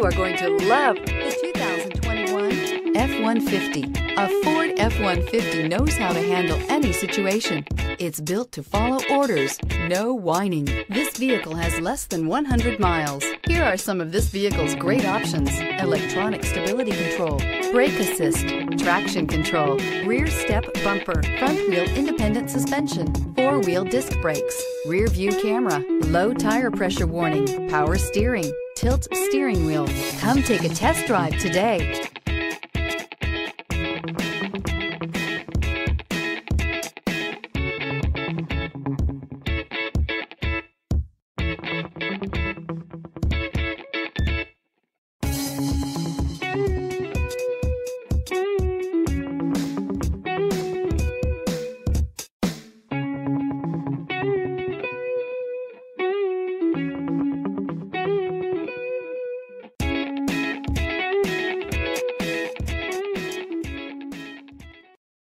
You are going to love the 2021 F-150. A Ford F-150 knows how to handle any situation. It's built to follow orders, no whining. This vehicle has less than 100 miles. Here are some of this vehicle's great options: electronic stability control, brake assist, traction control, rear step bumper, front wheel independent suspension, four-wheel disc brakes, rear view camera, low tire pressure warning, power steering, tilt steering wheel. Come take a test drive today.